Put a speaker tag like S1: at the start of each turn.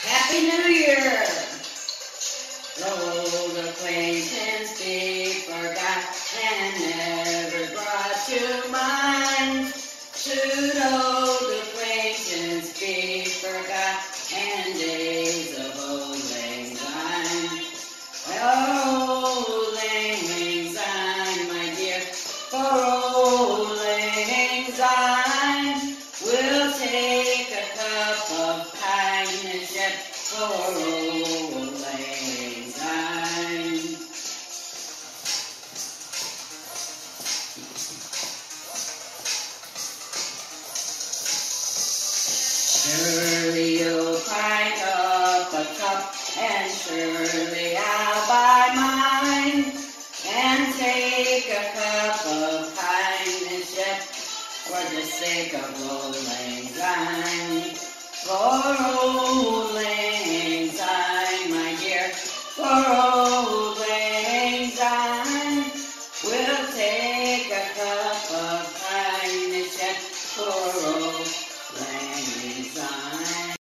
S1: Happy New Year! Old acquaintance be forgot and never brought to mind. Should old acquaintance be forgot and days of old lang syne. Old lang syne, my dear, for old lang syne we'll take a cup of kindness yet for old lang syne. Surely you'll find up a cup, and surely I'll buy mine, and take a cup of kindness yet for the sake of old lang syne. For old lang syne, my dear, for old